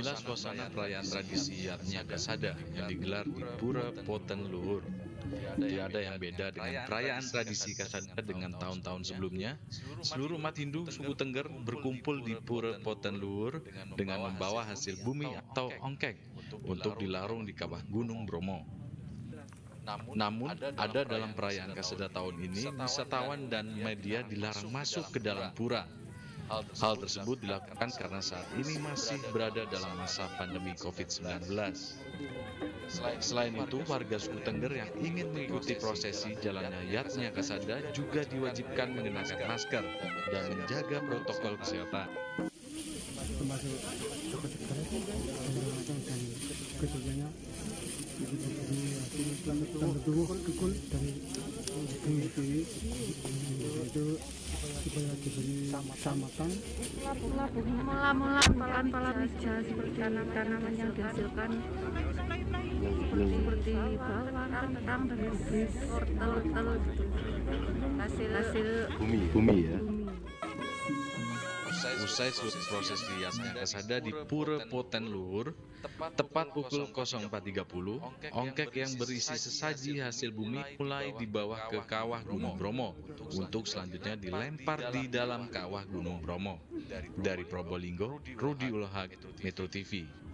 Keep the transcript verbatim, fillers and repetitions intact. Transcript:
Inilah suasana perayaan tradisi Yatnya Kasada yang digelar di Pura Poten Luhur. Tidak ada yang beda dengan perayaan tradisi Kasada dengan tahun-tahun sebelumnya. Seluruh umat Hindu suku Tengger berkumpul di Pura Poten Luhur dengan membawa hasil bumi atau ongkek untuk dilarung di kawah Gunung Bromo. Namun, ada dalam perayaan Kasada tahun ini, wisatawan dan media dilarang masuk ke dalam pura. Hal tersebut dilakukan karena saat ini masih berada dalam masa pandemi covid sembilan belas. Selain itu, warga suku Tengger yang ingin mengikuti prosesi jalannya Yatnya Kasada juga diwajibkan mengenakan masker dan menjaga protokol kesehatan. Termasuk tokoh sekarang dan ketiganya kekul dari itu supaya diberi samatan mula-mula palan-palan hijau seperti tanaman yang dihasilkan seperti bawang, kentang, dan kubis, wortel, hasil hasil bumi bumi ya. Usai seluruh proses Yatnya Kasada di Pura Poten Luhur, tepat pukul nol empat tiga puluh, ongkek yang berisi sesaji hasil bumi mulai dibawa ke kawah Gunung Bromo untuk selanjutnya dilempar di dalam kawah Gunung Bromo. Dari Probolinggo, Rudi Ulhak, Metro T V.